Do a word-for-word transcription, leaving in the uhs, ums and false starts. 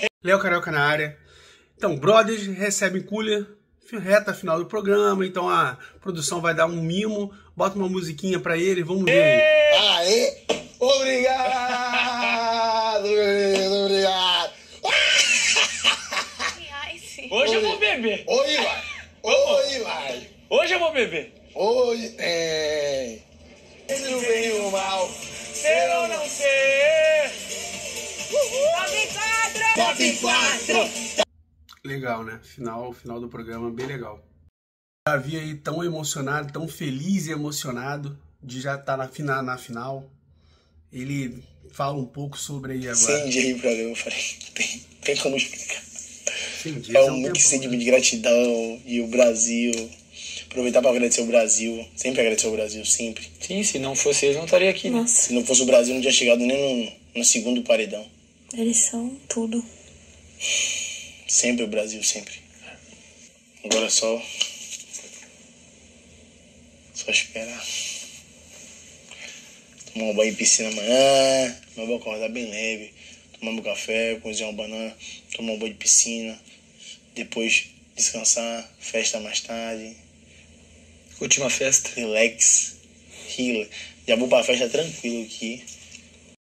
Léo Carioca na área. Então, brothers recebem cooler, reta final do programa, então a produção vai dar um mimo, bota uma musiquinha pra ele, vamos ver aí. Aê! Obrigado, meu, obrigado. Hoje eu vou beber. Hoje vai. Hoje vai. Hoje eu vou beber. Hoje tem. Entre o bem e o mal. Ser ou não ser. nove em quatro. Legal, né? Final, final do programa, bem legal. Davi aí tão emocionado, tão feliz e emocionado de já estar na final, na final. Ele fala um pouco sobre aí agora. Cem dias de programa, eu falei, tem, tem como explicar. cem dias É é um um muito tempo, sentimento né? de gratidão e o Brasil. Aproveitar para agradecer o Brasil. Sempre agradecer o Brasil, sempre. Sim, se não fosse eles, não estaria aqui, né? Nossa, Se não fosse o Brasil, não tinha chegado nem no, no segundo paredão. eles são tudo. Sempre o Brasil, sempre. Agora é só... Só esperar. Tomar um banho em piscina amanhã. Mas vou acordar bem leve. Tomar um café, cozinhar uma banana. Tomar um banho de piscina. Depois descansar. Festa mais tarde. Última festa. Relax. Relax. Já vou pra festa tranquilo aqui.